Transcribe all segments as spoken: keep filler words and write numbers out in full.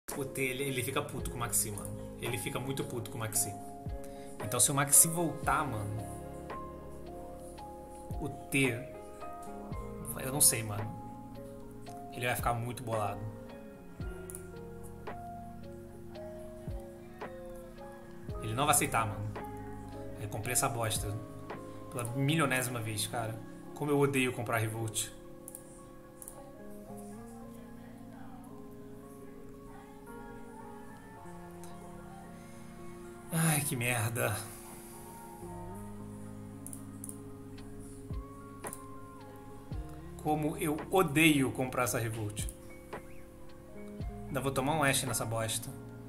O T, ele, ele fica puto com o Maxi, mano. Ele fica muito puto com o Maxi. Então se o Maxi voltar, mano, o T, eu não sei, mano. Ele vai ficar muito bolado. Ele não vai aceitar, mano. Eu comprei essa bosta pela milionésima vez, cara. Como eu odeio comprar Revolt. Ai, que merda. Como eu odeio comprar essa Revolt. Ainda vou tomar um Ashe nessa bosta.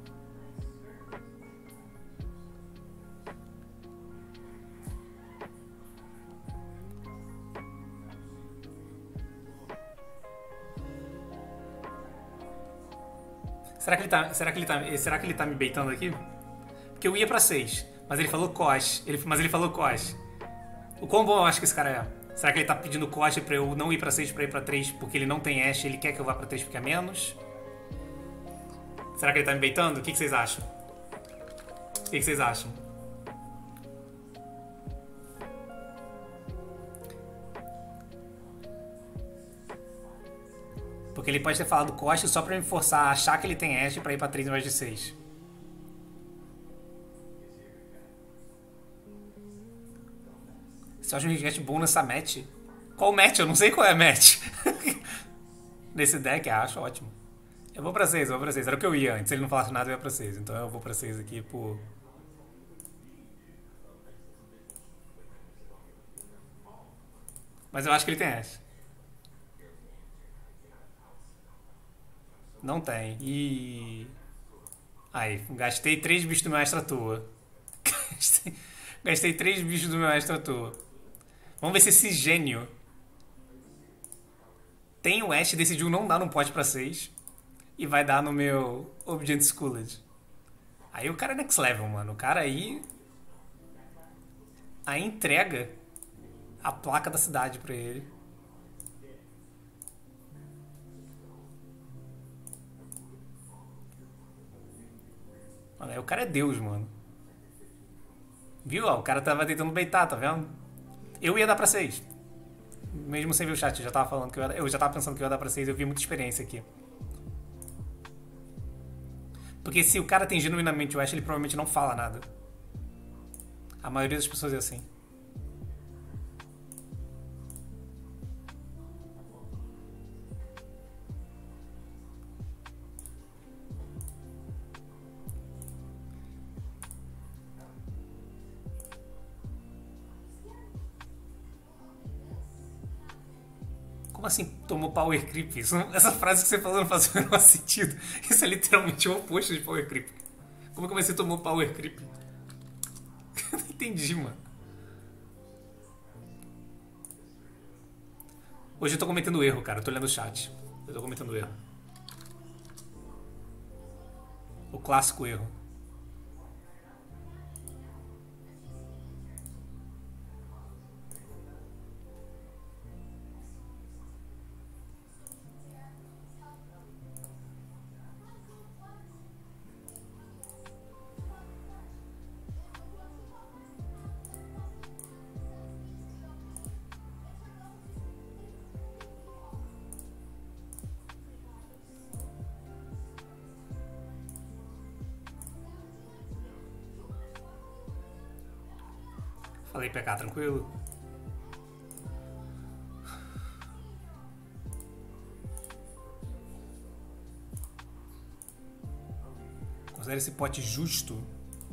Será que ele tá, será que ele tá, será que ele tá me baitando aqui? Porque eu ia pra seis, mas ele falou Kosh. Ele, mas ele falou Kosh. O quão bom eu acho que esse cara é? Será que ele tá pedindo Kosh pra eu não ir pra seis pra ir pra três porque ele não tem Ashe, ele quer que eu vá pra três porque é menos? Será que ele tá me baitando? O que, que vocês acham? O que, que vocês acham? Porque ele pode ter falado Kosh só pra me forçar a achar que ele tem Ashe pra ir pra três em vez de seis. Você acha um resgate bom nessa match? Qual match? Eu não sei qual é a match. Nesse deck, acho ótimo. Eu vou pra seis, eu vou pra seis. Era o que eu ia antes. Se ele não falasse nada, eu ia pra seis. Então eu vou pra seis aqui por... Mas eu acho que ele tem Ashe. Não tem. E... Aí, gastei três bichos do meu extra à toa. Gastei, gastei três bichos do meu extra à toa. Vamos ver se esse gênio tem o Ashe, decidiu não dar no pote pra seis e vai dar no meu Obedient Schooled. Aí o cara é next level, mano. O cara aí... Aí entrega a placa da cidade pra ele. Mano, aí o cara é Deus, mano. Viu? Ó, o cara tava tentando baitar, tá vendo? Eu ia dar pra seis. Mesmo sem ver o chat, eu já tava falando que eu ia, eu já tava pensando que eu ia dar pra seis, eu vi muita experiência aqui. Porque se o cara tem genuinamente o Ashe, ele provavelmente não fala nada. A maioria das pessoas é assim. Como assim tomou power creep? Isso não- essa frase que você falou não faz o menor sentido. Isso é literalmente o oposto de power creep. Como que você tomou power creep? Eu não entendi, mano. Hoje eu tô cometendo erro, cara. Eu tô lendo o chat. Eu tô cometendo erro. O clássico erro. Falei, P K, tranquilo? Considera esse pote justo?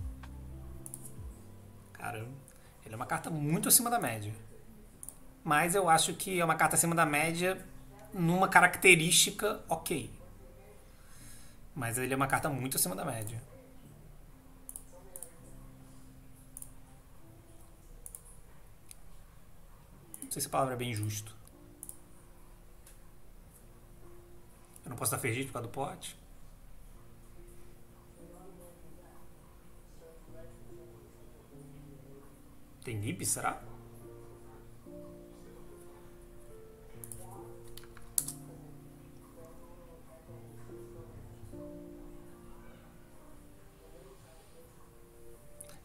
Cara, ele é uma carta muito acima da média. Mas eu acho que é uma carta acima da média numa característica ok. Mas ele é uma carta muito acima da média. Não sei se a palavra é bem justo. Eu não posso dar Fergite por causa do pote. Tem Nib, será?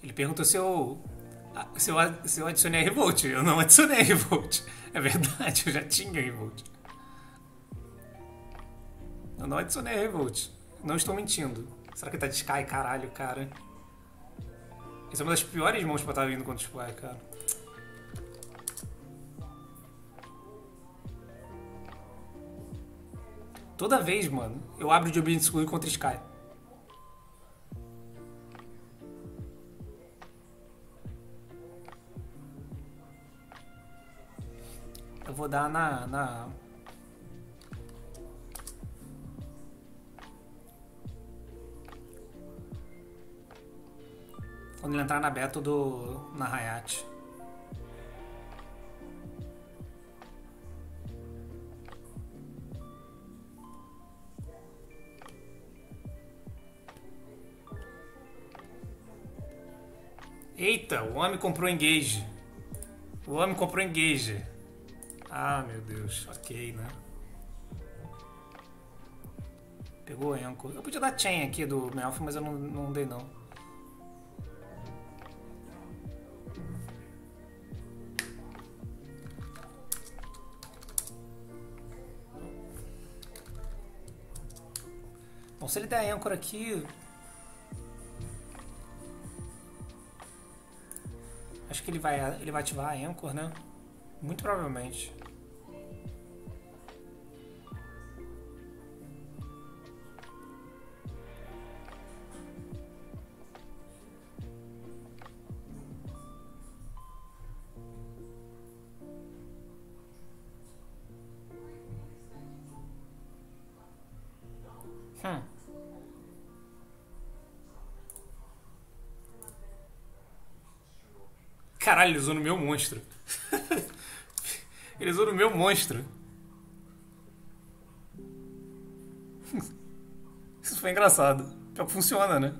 Ele perguntou se eu, se eu, se eu adicionei a Revolt. Eu não adicionei a Revolt. É verdade, eu já tinha a Revolt. Eu não adicionei a Revolt. Não estou mentindo. Será que ele tá de Sky? Caralho, cara. Essa é uma das piores mãos pra estar vindo contra o Sky, cara. Toda vez, mano, eu abro de Obedience School contra Sky. Eu vou dar na... na... Quando ele entrar na beta do... na Hayat. Eita, o homem comprou Engage. O homem comprou Engage. Ah, meu Deus. Ok, né? Pegou o Enco. Eu podia dar Chain aqui do Melf, mas eu não, não dei não. Bom, se ele der Anchor aqui... Acho que ele vai, ele vai ativar a Anchor, né? Muito provavelmente. Hum. Caralho, ele usou no meu monstro. Ele usou no meu monstro. Isso foi engraçado. Pior que funciona, né?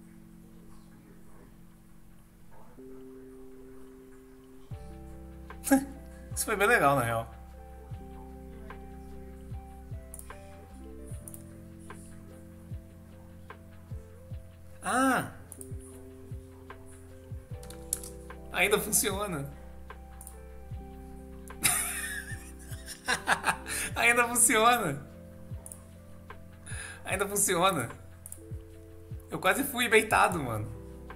Isso foi bem legal, na real. Ah! Ainda funciona. Ainda funciona. Ainda funciona. Eu quase fui baitado, mano.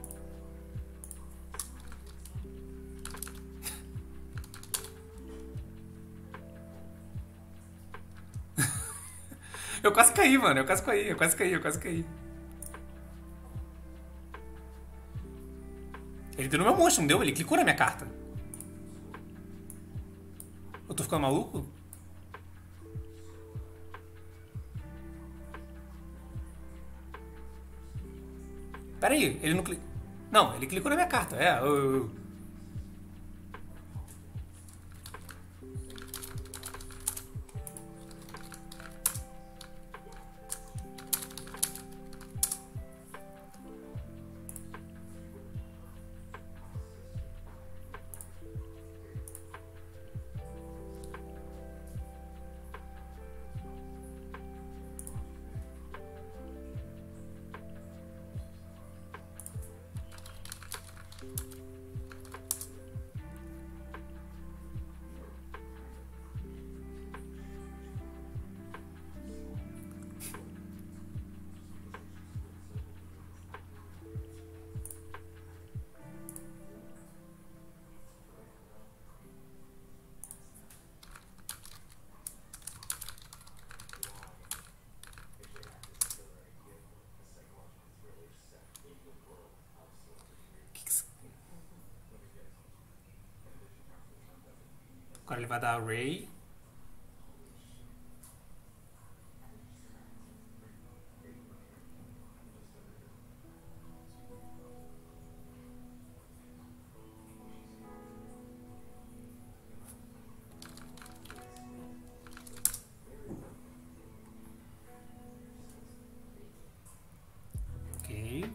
Eu quase caí, mano. Eu quase caí, eu quase caí, eu quase caí. Ele deu no meu monstro, não deu? Ele clicou na minha carta. Eu tô ficando maluco? Pera aí, ele não clicou... Não, ele clicou na minha carta. É, eu... eu... Agora ele vai dar Ray. Ok.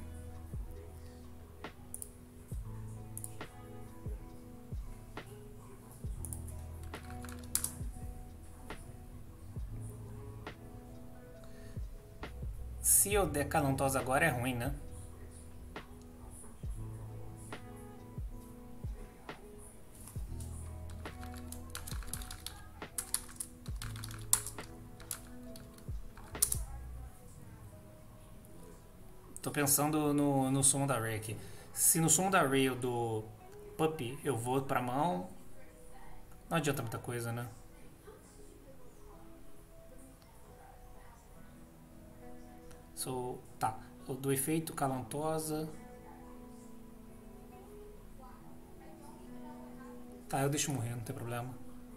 Se eu der Calantosa agora é ruim, né? Tô pensando no, no sumo da Ray aqui. Se no sumo da Ray eu dou Puppy, eu vou pra mão. Não adianta muita coisa, né? So, tá. Eu dou efeito calantosa. Tá, eu deixo morrer, não tem problema.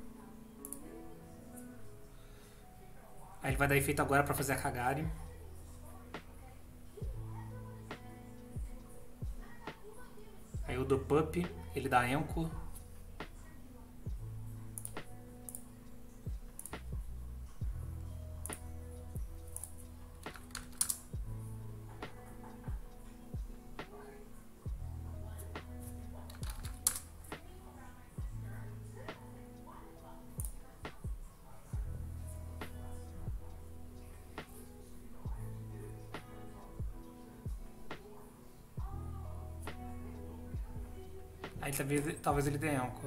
Aí ele vai dar efeito agora pra fazer a Kagari. Aí eu dou Pup, ele dá Enco. Aí talvez, talvez ele dê Enco.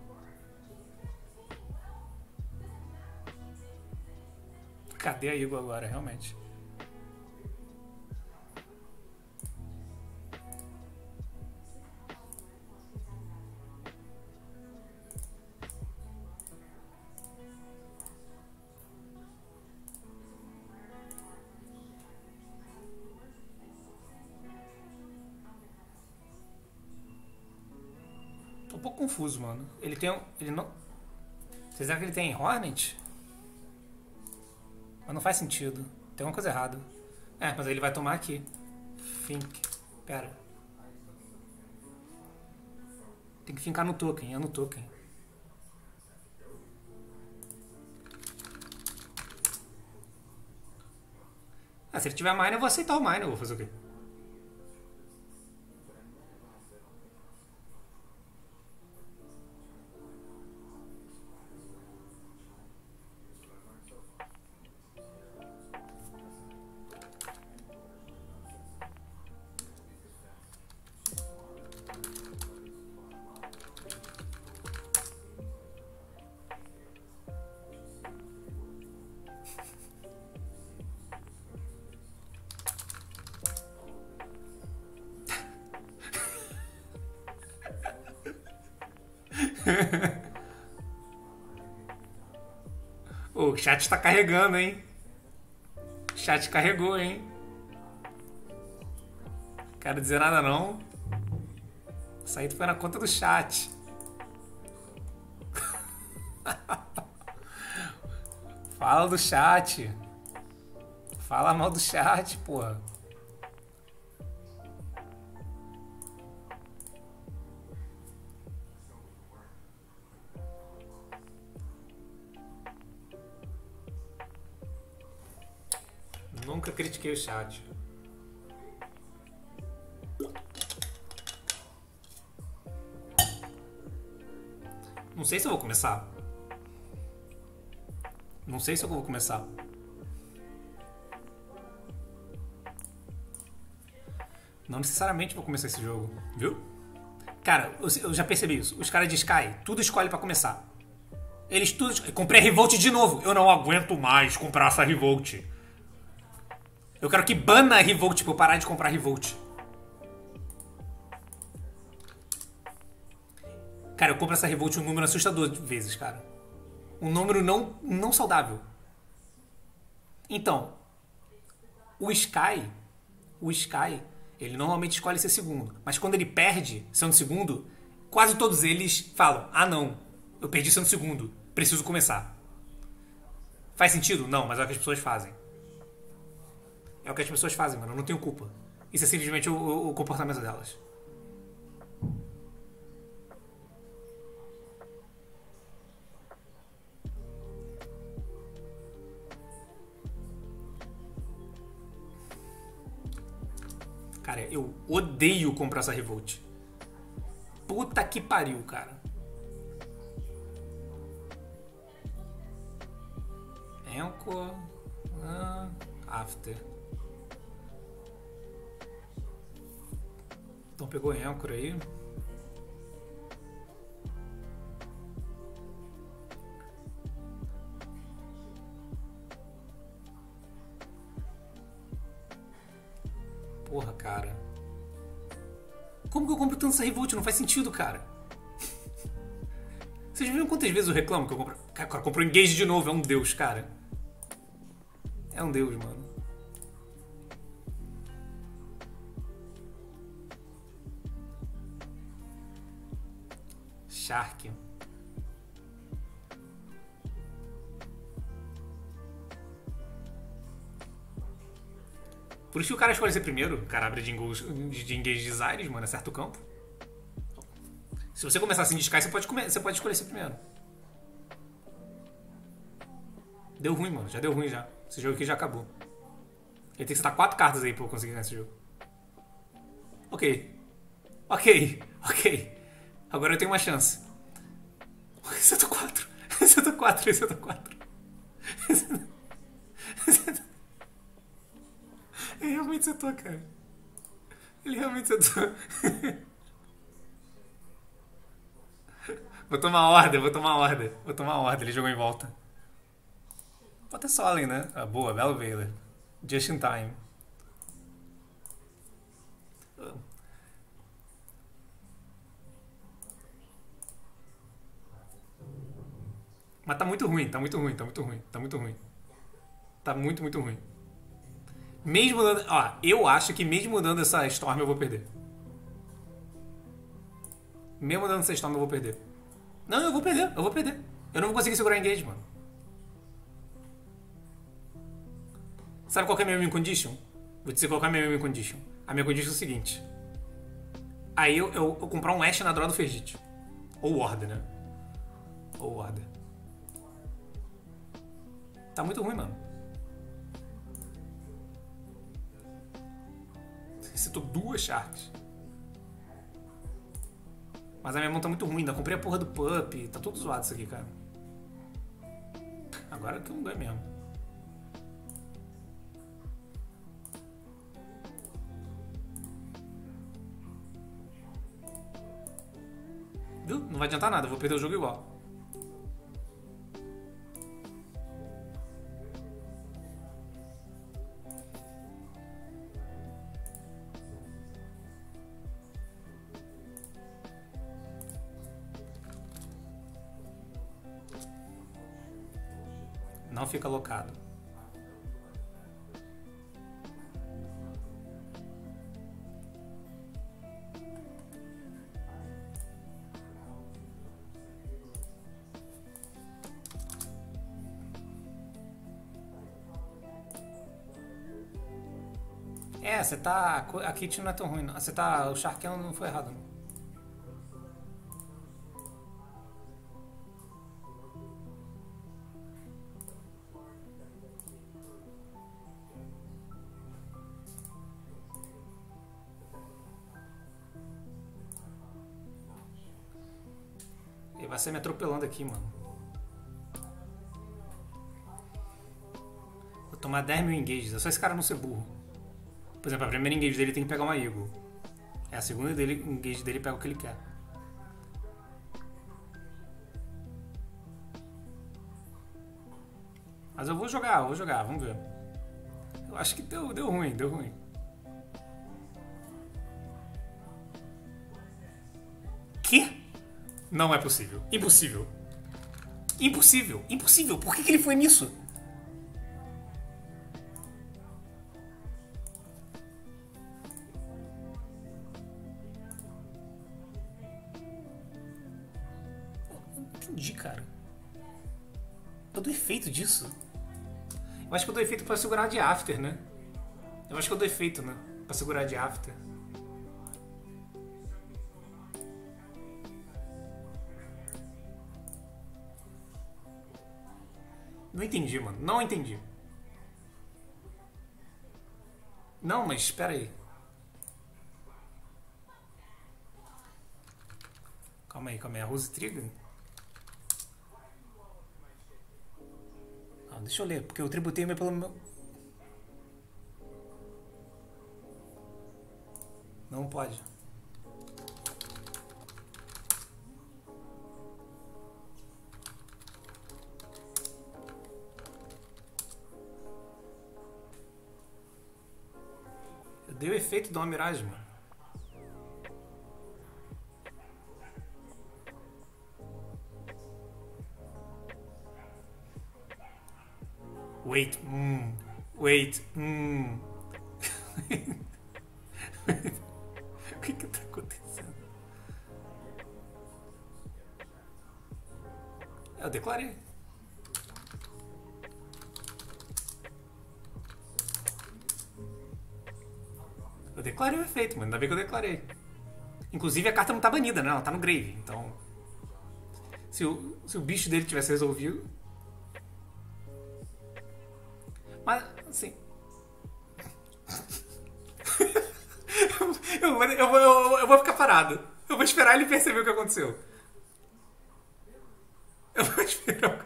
Cadê a Igor agora, realmente? Tô um pouco confuso, mano. Ele tem um... Ele não... Vocês acham que ele tem Hornet? Mas não faz sentido. Tem uma coisa errada. É, mas aí ele vai tomar aqui. Fink. Pera. Tem que fincar no token. É no token. Ah, se ele tiver mine, eu vou aceitar o mine. Eu vou fazer o quê? O chat tá carregando, hein? O chat carregou, hein? Quero dizer nada não. Isso aí foi na conta do chat. Fala do chat. Fala mal do chat, porra. Nunca critiquei o chat. Não sei se eu vou começar. Não sei se eu vou começar. Não necessariamente vou começar esse jogo, viu? Cara, eu já percebi isso. Os caras de Sky, tudo escolhe pra começar. Eles tudo... Eu comprei a Revolt de novo. Eu não aguento mais comprar essa Revolt. Eu quero que bana a Revolt pra eu parar de comprar Revolt. Cara, eu compro essa Revolt um número assustador de vezes, cara. Um número não, não saudável. Então, o Sky, o Sky, ele normalmente escolhe ser segundo. Mas quando ele perde sendo segundo, quase todos eles falam: ah não, eu perdi sendo segundo, preciso começar. Faz sentido? Não, mas é o que as pessoas fazem. É o que as pessoas fazem, mano. Eu não tenho culpa. Isso é simplesmente o, o, o comportamento delas. Cara, eu odeio comprar essa Revolt. Puta que pariu, cara. Enco. Ah, after. Então pegou Anchor aí. Porra, cara. Como que eu compro tanto essa Revolt? Não faz sentido, cara. Vocês viram quantas vezes eu reclamo que eu compro... Cara, eu compro Engage de novo. É um deus, cara. É um deus, mano. Shark. Por isso que o cara escolhe ser primeiro. O cara abre de engage de, engage de Zyres, mano. Acerta o campo. Se você começar assim de Sky, você pode, comer, você pode escolher ser primeiro. Deu ruim, mano. Já deu ruim já. Esse jogo aqui já acabou. Ele tem que estar quatro cartas aí pra eu conseguir ganhar esse jogo. Ok. Ok. Ok. Agora eu tenho uma chance. Setou quatro. Setou quatro. Setou quatro. Ele realmente setou, cara. Ele realmente setou. Vou tomar ordem, vou tomar ordem. Vou tomar ordem. Ele jogou em volta. Bota Solen, né? Ah, boa, belo Veiler. Just in time. Mas tá muito ruim, tá muito ruim, tá muito ruim, tá muito ruim. Tá muito, muito ruim. Mesmo dando... Ó, eu acho que mesmo dando essa Storm eu vou perder. Mesmo dando essa Storm eu vou perder. Não, eu vou perder, eu vou perder. Eu não vou conseguir segurar engage, mano. Sabe qual que é a minha win condition? Vou dizer qual que é a minha win condition. A minha condition é o seguinte. Aí eu, eu, eu comprar um Ash na draw do Fergit. Ou Ward, né? Ou Ward. Tá muito ruim, mano. Citou duas Sharks. Mas a minha mão tá muito ruim. Ainda comprei a porra do Pup. Tá tudo zoado isso aqui, cara. Agora que não dá mesmo. Viu? Não vai adiantar nada. Eu vou perder o jogo igual. Não fica alocado. É, você tá... A kit não é tão ruim, não. Você tá... O Sharkão não foi errado, não. Ele vai ser me atropelando aqui, mano. Vou tomar dez mil engages. É só esse cara não ser burro. Por exemplo, a primeira engage dele tem que pegar uma Eagle. É a segunda dele, engage dele pega o que ele quer. Mas eu vou jogar, eu vou jogar, vamos ver. Eu acho que deu, deu ruim, deu ruim. Que? Não é possível. Impossível. Impossível. Impossível. Por que, que ele foi nisso? Não entendi, cara. Eu dou efeito disso. Eu acho que eu dou efeito pra segurar de after, né? Eu acho que eu dou efeito, né? Pra segurar de after. Não entendi, mano. Não entendi. Não, mas espera aí. Calma aí, calma aí. A Rose Trigger? Ah, deixa eu ler, porque eu tributei meu pelo meu... Não pode. Eu Deu efeito de uma miragem, mano. Wait, hum. Wait, hum. O que que tá acontecendo? Eu declarei. Eu declarei o efeito, mano. Ainda bem que eu declarei. Inclusive a carta não tá banida, né? Ela tá no grave. Então. Se o, se o bicho dele tivesse resolvido. Mas, assim. eu, eu, eu, eu, eu vou ficar parado. Eu vou esperar ele perceber o que aconteceu. Eu vou esperar.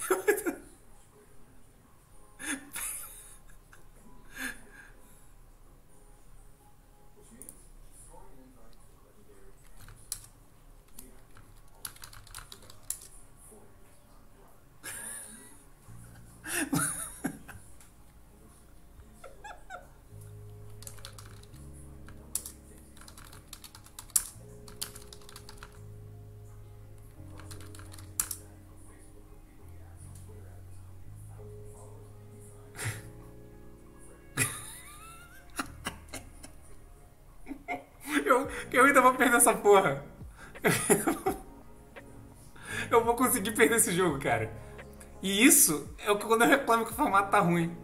Eu, eu ainda vou perder essa porra. Eu vou conseguir perder esse jogo, cara. E isso é o que quando eu reclamo que o formato tá ruim.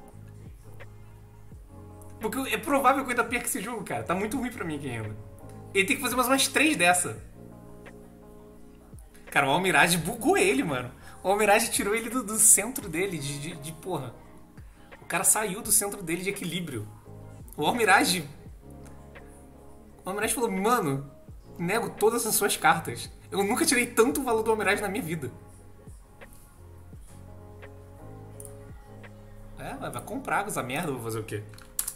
Porque é provável que eu ainda perca esse jogo, cara. Tá muito ruim pra mim aqui ainda. Ele tem que fazer mais umas três dessa. Cara, o Almirage bugou ele, mano. O Almirage tirou ele do, do centro dele, de, de, de porra. O cara saiu do centro dele de equilíbrio. O Almirage... O Almirage falou, mano, nego todas as suas cartas. Eu nunca tirei tanto valor do Almirage na minha vida. É, vai comprar com essa merda, vou fazer o quê?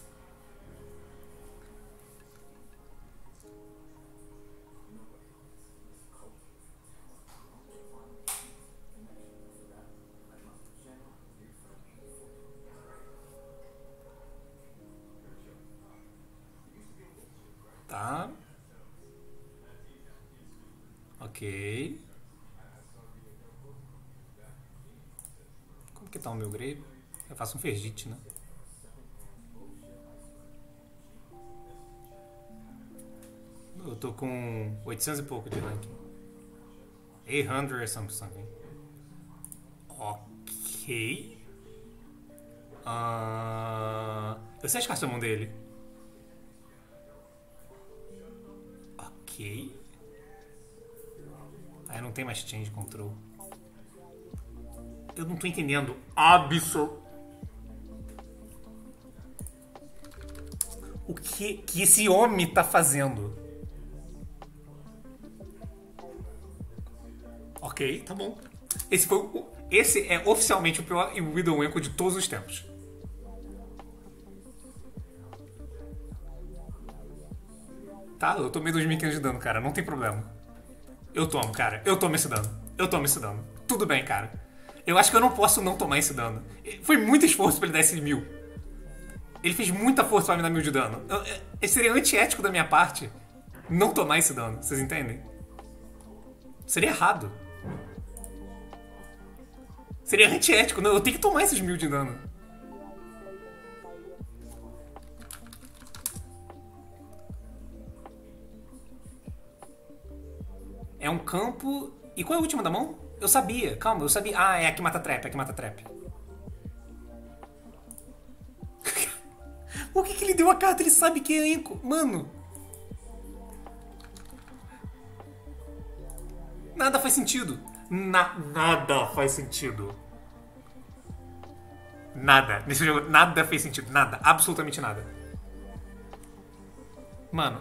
Tá. Ok. Como que tá o meu grave? Eu faço um Fergite, né? Eu tô com oitocentos e pouco de ranking. oitocentos or something. Ok. Uh... Eu sei as cartas da mão dele. Ok. Aí não tem mais change control. Eu não tô entendendo. Absol... O que, que esse homem tá fazendo? Ok, tá bom. Esse, foi o, esse é oficialmente o pior Widow Echo de todos os tempos. Tá, eu tomei dois mil e quinhentos de dano, cara. Não tem problema. Eu tomo, cara. Eu tomo esse dano. Eu tomo esse dano. Tudo bem, cara. Eu acho que eu não posso não tomar esse dano. Foi muito esforço pra ele dar esse mil. Ele fez muita força pra me dar mil de dano. Eu, eu, seria antiético da minha parte não tomar esse dano. Vocês entendem? Seria errado. Seria antiético. Não, eu tenho que tomar esses mil de dano. É um campo... E qual é a última da mão? Eu sabia. Calma, eu sabia. Ah, é a que mata trap. É a que mata trap. Por que, que ele deu a carta? Ele sabe que é Echo. Mano. Nada faz sentido. Na, nada faz sentido. Nada. Nesse jogo, nada fez sentido. Nada. Absolutamente nada. Mano.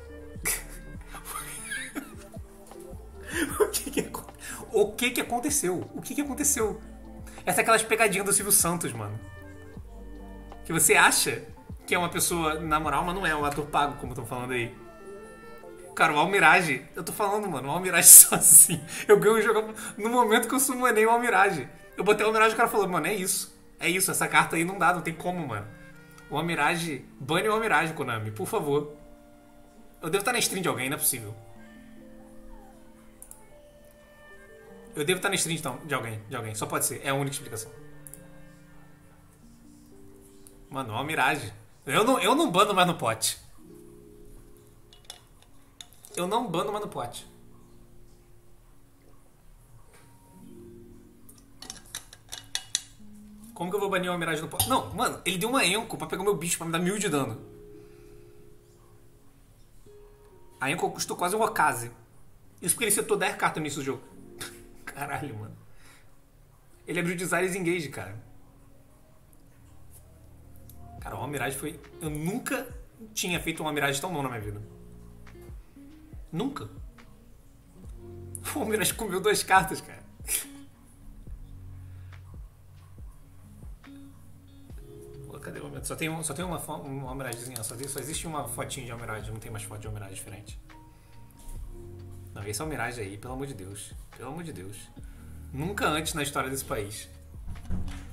o, que que, o que que aconteceu? O que que aconteceu? Essa é aquelas pegadinhas do Silvio Santos, mano. Que você acha que é uma pessoa na moral, mas não é um ator pago, como estão falando aí. Cara, o Almirage, eu tô falando, mano, o Almirage sozinho. Eu ganho o jogo no momento que eu summonei o Almirage. Eu botei o Almirage e o cara falou, mano, é isso. É isso, essa carta aí não dá, não tem como, mano. O Almirage. Bane o Almirage, Konami, por favor. Eu devo estar na stream de alguém, não é possível. Eu devo estar na stream então, de alguém, de alguém. Só pode ser. É a única explicação. Mano, o Almirage. Eu não, eu não bando mais no pote. Eu não bando mais no pote. Como que eu vou banir o Almirage no pote? Não, mano, ele deu uma enco pra pegar meu bicho, pra me dar mil de dano. A enco custou quase um Okaze. Isso porque ele setou dez cartas no início do jogo. Caralho, mano. Ele abriu Desires Engage, cara. Cara, o Almirage foi... Eu nunca tinha feito um Almirage tão bom na minha vida. Nunca. O Almirage comeu duas cartas, cara. Cadê o Almirage? Só tem, só tem uma, uma Almiragezinha. Só, só existe uma fotinha de Almirage. Não tem mais foto de Almirage diferente. Não, esse Almirage aí, pelo amor de Deus. Pelo amor de Deus. Nunca antes na história desse país